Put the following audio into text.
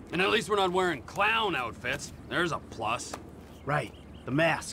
And at least we're not wearing clown outfits. There's a plus. Right. The mask.